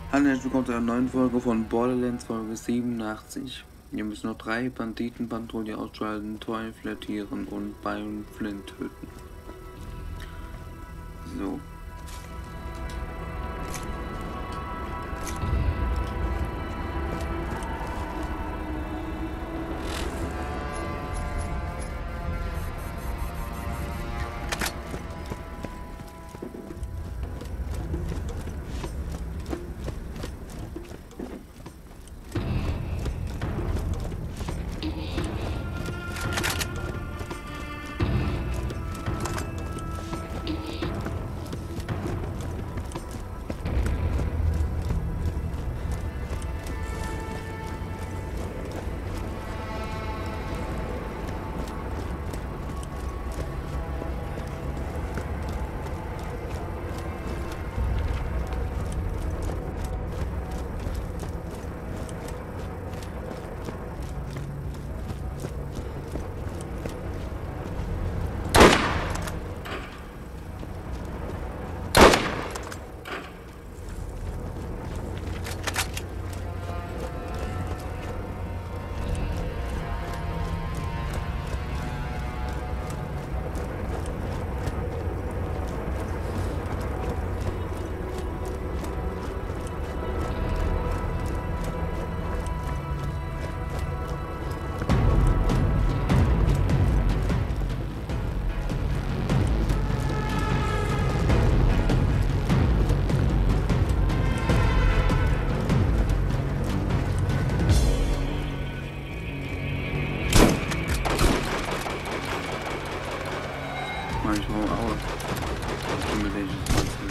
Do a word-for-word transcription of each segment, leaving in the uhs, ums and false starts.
Hallo, herzlich willkommen zu einer neuen Folge von Borderlands Folge siebenundachtzig. Wir müssen noch drei Banditenpatrouille ausschalten, Toy flattieren und Byron Flint töten. So. Manchmal auch. Ich bin mir welches Fahrzeug.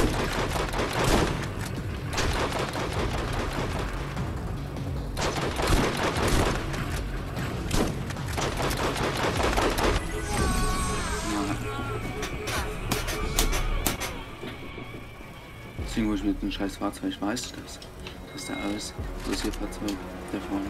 Deswegen hole ich mir jetzt ein scheiß Fahrzeug. Ich weiß das. Das ist der alles. Das ist hier Fahrzeug. Der vorne.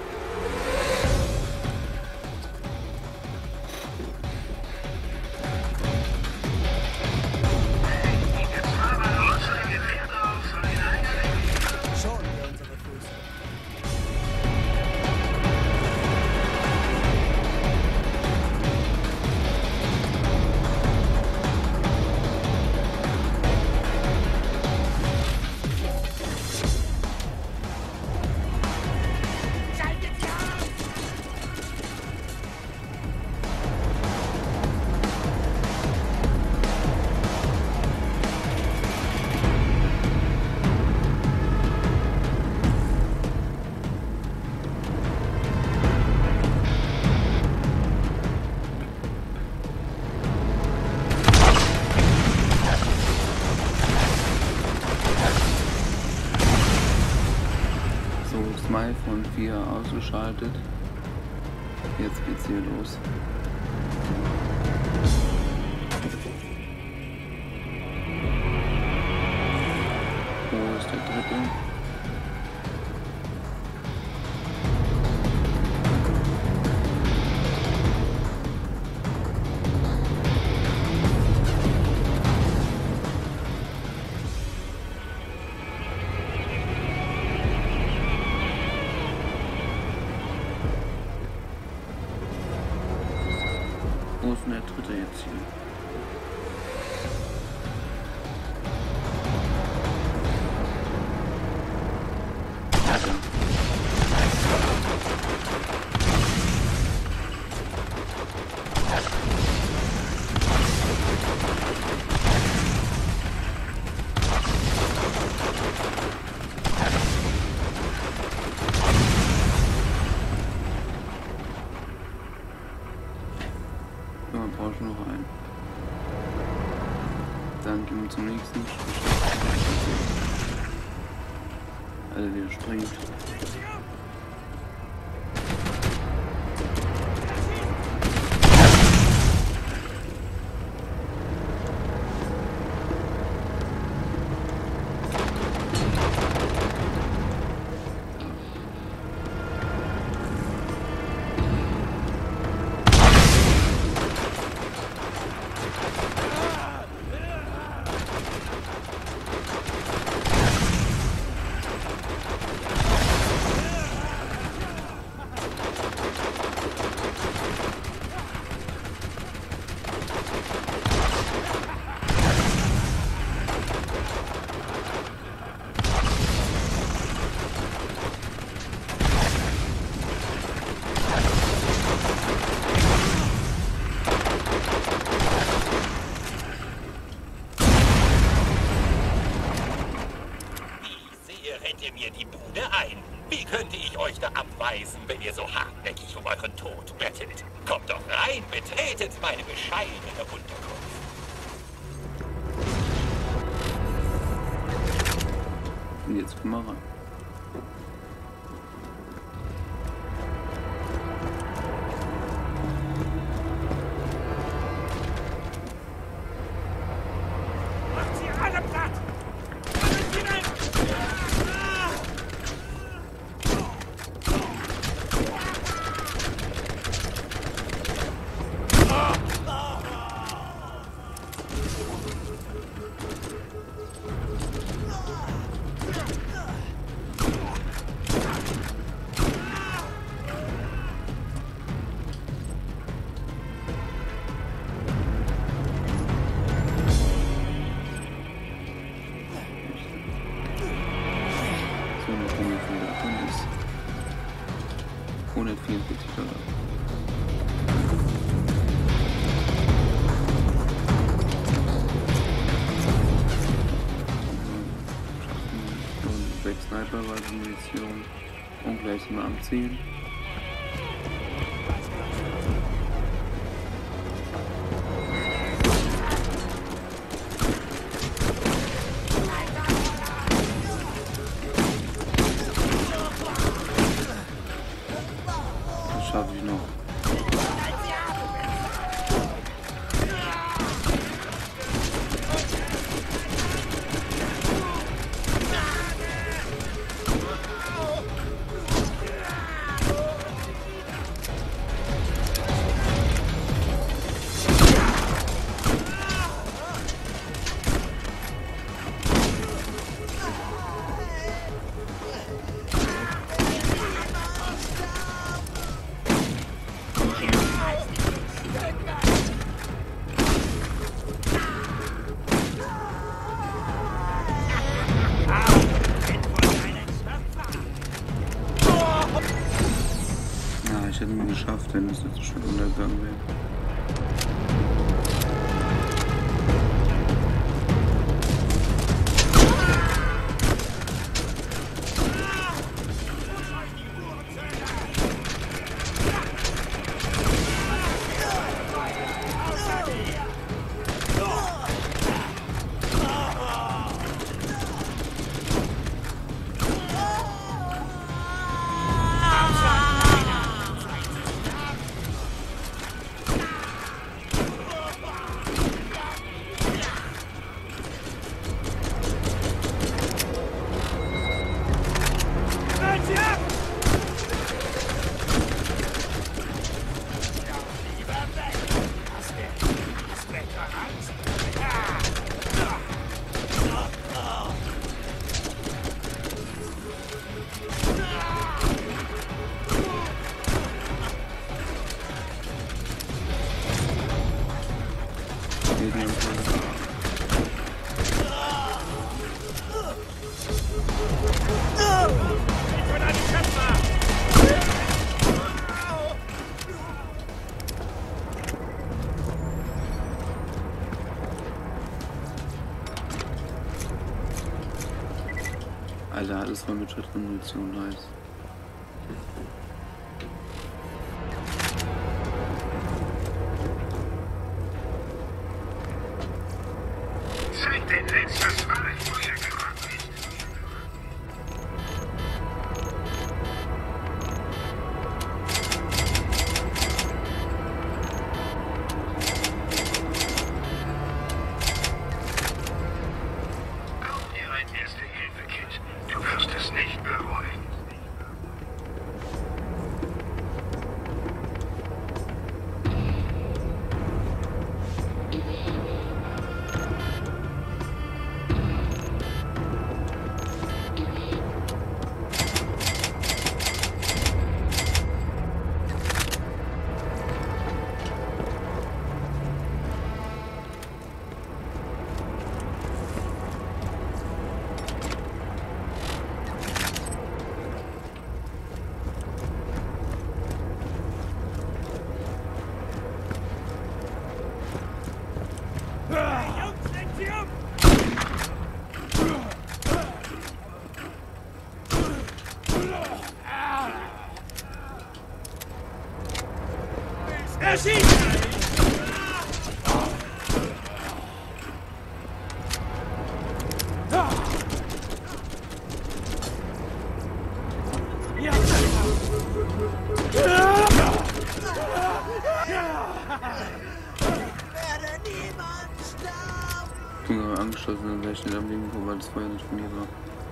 Smile von vier ausgeschaltet. Jetzt geht's hier los. Wo ist der dritte? Wo ist denn der dritte jetzt hier? Ja, da. Ja, man braucht noch einen. Dann gehen wir zum nächsten. Also der springt. rette mir die Bude ein. Wie könnte ich euch da abweisen, wenn ihr so hartnäckig um euren Tod bettelt? Kommt doch rein, betretet meine bescheidene Unterkunft. Und jetzt komm mal rein. hundertvierundvierzig Dollar. Und sechs Sniper-Munition und gleich mal anziehen. Schaffe ich noch. Ich hätte es geschafft, wenn es jetzt schon untergegangen wäre. Alter, alles voll mit Shotgun-Munition, nice. Seit den letztes Mal ein Feuer geraten ist. Kauf dir ein Erste-Hilfe-Kit. Du wirst es nicht bereuen. Ich bin aber angeschlossen, dann wäre ich schnell am Leben gekommen, weil das Feuer nicht von mir war.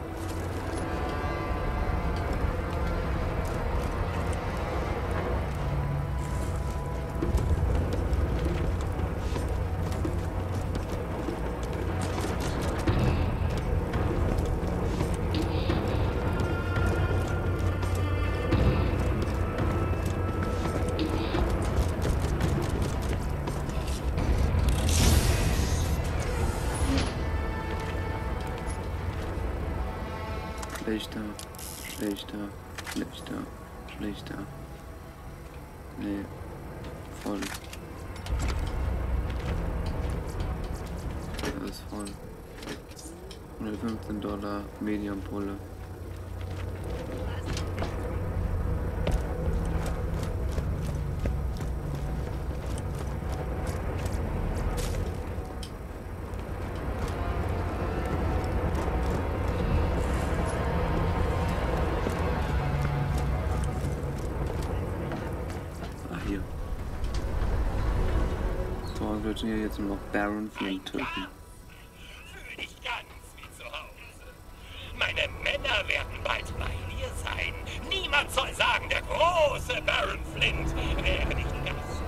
Schlechter, schlechter, schlechter, schlechter. Nee, voll. Das ist voll. hundertfünfzehn Dollar Medium-Pulle. Hier. So, wir hier jetzt nur noch Baron Flint töten. Fühl dich ganz wie zu Hause. Meine Männer werden bald bei dir sein. Niemand soll sagen, der große Baron Flint wäre nicht Gast.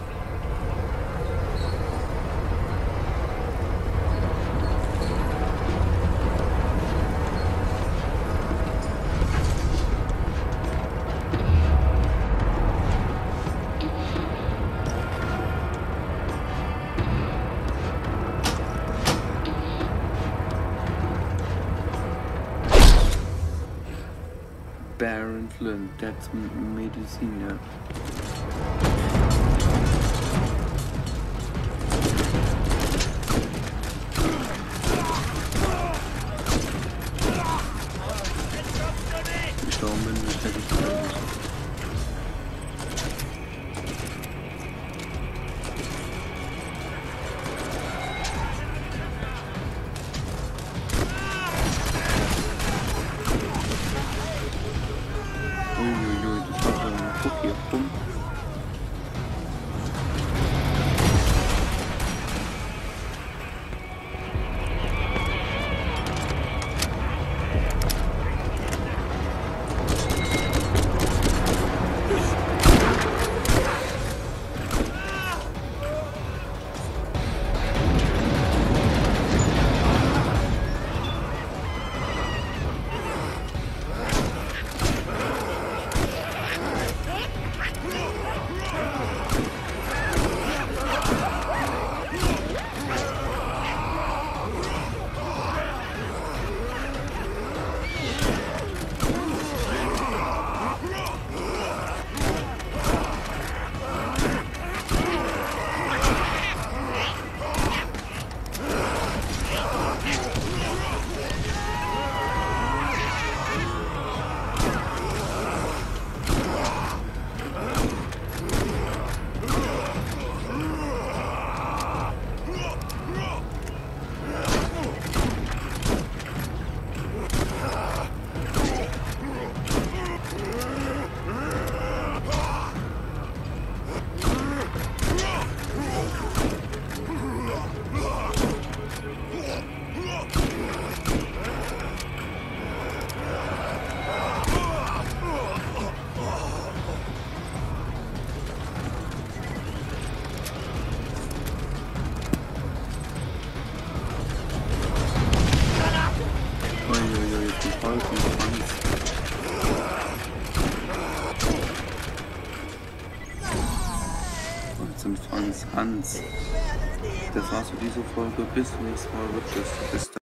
Baron Flint, that's medicine, ja. Gestorben bin, das hätte ich nicht. Uiuiui, das war so ein Guck hier rum. Franz Franz Hans. Das war's für diese Folge. Bis zur nächsten Folge. Tschüss. Bis dann.